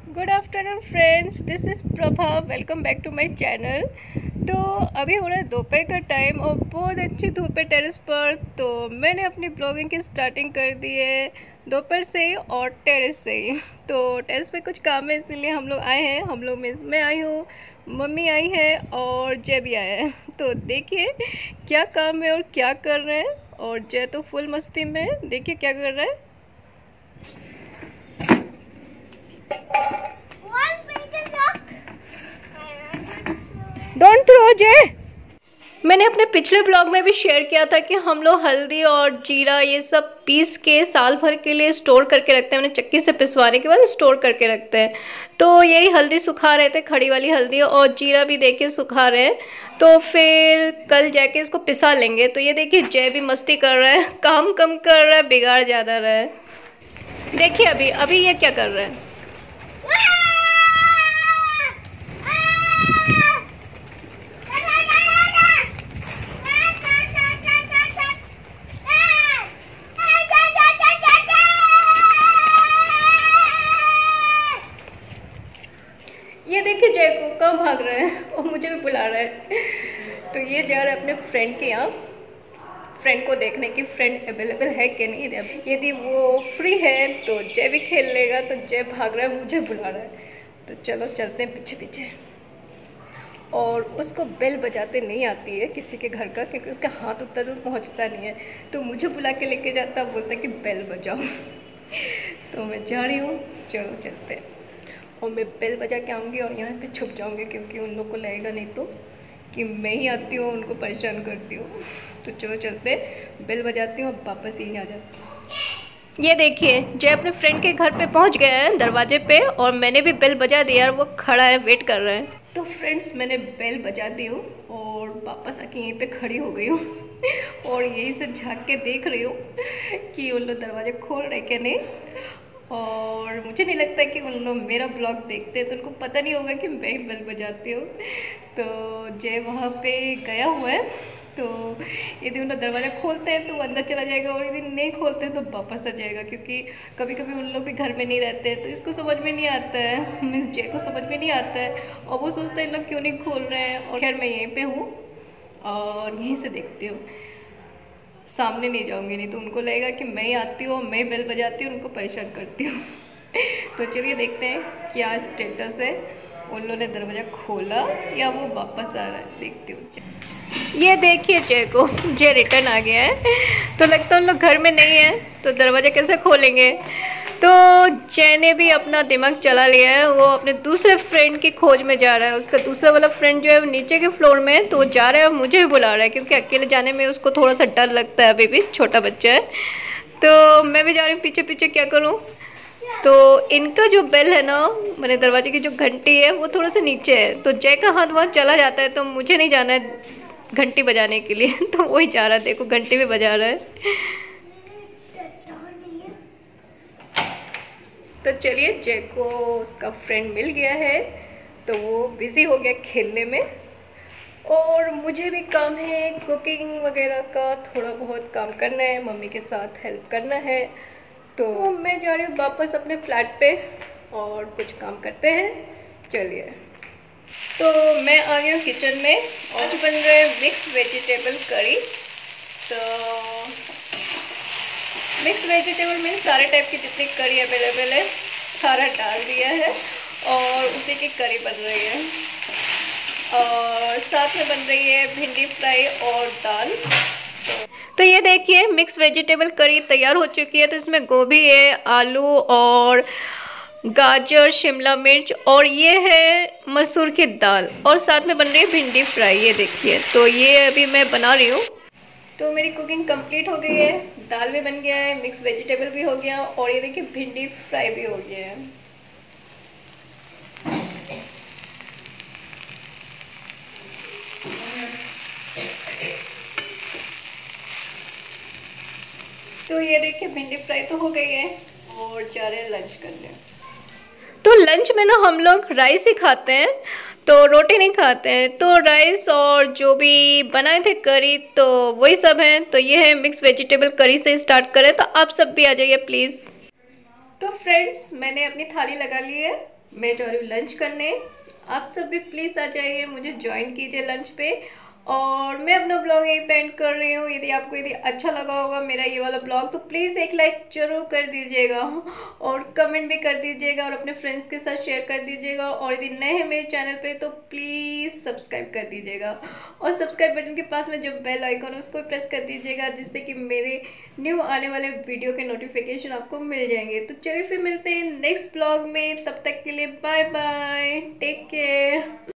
Good afternoon friends, this is Prabha. Welcome back to my channel. तो अभी हो रहा है दोपहर का टाइम और बहुत अच्छी धूप है टेरेस पर। तो मैंने अपनी ब्लॉगिंग की स्टार्टिंग कर दी है दोपहर से ही और टेरेस से ही। तो टेरेस पे कुछ काम है इसीलिए हम लोग आए हैं। हम लोग में मैं आई हूँ, मम्मी आई है और जय भी आया है। तो देखिए क्या काम है और क्या कर रहे हैं। और जय तो फुल मस्ती में, देखिए क्या कर रहा है। डोंट थ्रो जय। मैंने अपने पिछले ब्लॉग में भी शेयर किया था कि हम लोग हल्दी और जीरा ये सब पीस के साल भर के लिए स्टोर करके रखते हैं। मैंने चक्की से पिसवाने के बाद स्टोर करके रखते हैं। तो यही हल्दी सुखा रहे थे, खड़ी वाली हल्दी, और जीरा भी देखिए सुखा रहे हैं। तो फिर कल जाके इसको पिसा लेंगे। तो ये देखिए जय भी मस्ती कर रहा है, काम कम कर रहा है, बिगाड़ ज़्यादा रहा है। देखिए अभी अभी ये क्या कर रहा है। ये देखिए जय को कहाँ भाग रहा है और मुझे भी बुला रहा है। तो ये जा रहा है अपने फ्रेंड के यहाँ, फ्रेंड को देखने की फ्रेंड अवेलेबल है कि नहीं। यदि वो फ्री है तो जय भी खेल लेगा। तो जय भाग रहा है, मुझे बुला रहा है। तो चलो चलते हैं पीछे पीछे। और उसको बेल बजाते नहीं आती है किसी के घर का, क्योंकि उसका हाथ उतना दूर पहुँचता नहीं है। तो मुझे बुला के लेके जाता, बोलता है कि बेल बजाओ। तो मैं जा रही हूँ, चलो चलते हैं। और मैं बेल बजा के आऊँगी और यहाँ पे छुप जाऊँगी, क्योंकि उन लोग को लगेगा नहीं तो कि मैं ही आती हूँ उनको परेशान करती हूँ। तो चलो चलते, बेल बजाती हूँ और वापस यहीं आ जाती हूँ। ये देखिए जय अपने फ्रेंड के घर पे पहुँच गया है दरवाजे पे, और मैंने भी बेल बजा दिया और वो खड़ा है, वेट कर रहा है। तो फ्रेंड्स मैंने बेल बजा दी हूँ और वापस आके यहीं पे खड़ी हो गई हूँ। और यहीं से झाँक के देख रही हूँ कि उन लोग दरवाजे खोल रहे क्या नहीं। और मुझे नहीं लगता कि उन लोग मेरा ब्लॉग देखते हैं, तो उनको पता नहीं होगा कि मैं ही बेल बजाती हूँ। तो जय वहाँ पे गया हुआ है। तो यदि उन लोग दरवाज़ा खोलते हैं तो वो अंदर चला जाएगा, और यदि नहीं खोलते हैं तो वापस आ जाएगा, क्योंकि कभी कभी उन लोग भी घर में नहीं रहते हैं। तो इसको समझ में नहीं आता है, मीन्स जय को समझ में नहीं आता है, और वो सोचते हैं इन लोग क्यों नहीं खोल रहे हैं। और खैर मैं यहीं पे हूँ और यहीं से देखती हूँ, सामने नहीं जाऊंगी, नहीं तो उनको लगेगा कि मैं ही आती हूँ, मैं बेल बजाती हूँ, उनको परेशान करती हूँ। तो चलिए देखते हैं क्या स्टेटस है, उन लोगों ने दरवाज़ा खोला या वो वापस आ रहा है, देखती हूँ। ये देखिए जय को, जय रिटर्न आ गया है। तो लगता है उन लोग घर में नहीं है, तो दरवाज़ा कैसे खोलेंगे। तो जय ने भी अपना दिमाग चला लिया है, वो अपने दूसरे फ्रेंड की खोज में जा रहा है। उसका दूसरा वाला फ्रेंड जो है वो नीचे के फ्लोर में है, तो वो जा रहा है और मुझे भी बुला रहा है, क्योंकि अकेले जाने में उसको थोड़ा सा डर लगता है, अभी भी छोटा बच्चा है। तो मैं भी जा रही हूँ पीछे पीछे, क्या करूँ। तो इनका जो बेल है ना, मैंने दरवाजे की जो घंटी है वो थोड़ा सा नीचे है। तो जय का हाथ वहाँ चला जाता है, तो मुझे नहीं जाना है घंटी बजाने के लिए। तो वही जा रहा है, देखो घंटी भी बजा रहा है। तो चलिए जय को उसका फ्रेंड मिल गया है, तो वो बिज़ी हो गया खेलने में। और मुझे भी काम है कुकिंग वगैरह का, थोड़ा बहुत काम करना है, मम्मी के साथ हेल्प करना है। तो मैं जा रही हूँ वापस अपने फ्लैट पे और कुछ काम करते हैं। चलिए, तो मैं आ गई हूँ किचन में और बन रहे मिक्स वेजिटेबल करी। तो मिक्स वेजिटेबल में सारे टाइप की जितनी करी अवेलेबल है सारा डाल दिया है, और उसी की करी बन रही है। और साथ में बन रही है भिंडी फ्राई और दाल। तो ये देखिए मिक्स वेजिटेबल करी तैयार हो चुकी है। तो इसमें गोभी है, आलू और गाजर, शिमला मिर्च, और ये है मसूर की दाल, और साथ में बन रही है भिंडी फ्राई। ये देखिए, तो ये अभी मैं बना रही हूँ। तो मेरी कुकिंग कंप्लीट हो गई है, दाल भी बन गया है, मिक्स वेजिटेबल भी हो गया, और ये देखिए भिंडी फ्राई भी हो गया है। तो ये देखिए भिंडी फ्राई तो हो गई है, और जा रहे हैं लंच करने। तो लंच में ना हम लोग राइस ही खाते हैं, तो रोटी नहीं खाते हैं। तो राइस और जो भी बनाए थे करी, तो वही सब हैं। तो ये है मिक्स वेजिटेबल करी से स्टार्ट करें, तो आप सब भी आ जाइए प्लीज़। तो फ्रेंड्स मैंने अपनी थाली लगा ली है, मैं जा रही हूँ लंच करने। आप सब भी प्लीज़ आ जाइए, मुझे ज्वाइन कीजिए लंच पे। और मैं अपना ब्लॉग यही पेंड कर रही हूँ। यदि अच्छा लगा होगा मेरा ये वाला ब्लॉग तो प्लीज़ एक लाइक ज़रूर कर दीजिएगा और कमेंट भी कर दीजिएगा और अपने फ्रेंड्स के साथ शेयर कर दीजिएगा। और यदि नए हैं मेरे चैनल पे तो प्लीज़ सब्सक्राइब कर दीजिएगा और सब्सक्राइब बटन के पास में जो बेल आइकन है उसको प्रेस कर दीजिएगा, जिससे कि मेरे न्यू आने वाले वीडियो के नोटिफिकेशन आपको मिल जाएंगे। तो चलिए फिर मिलते हैं नेक्स्ट ब्लॉग में, तब तक के लिए बाय बाय, टेक केयर।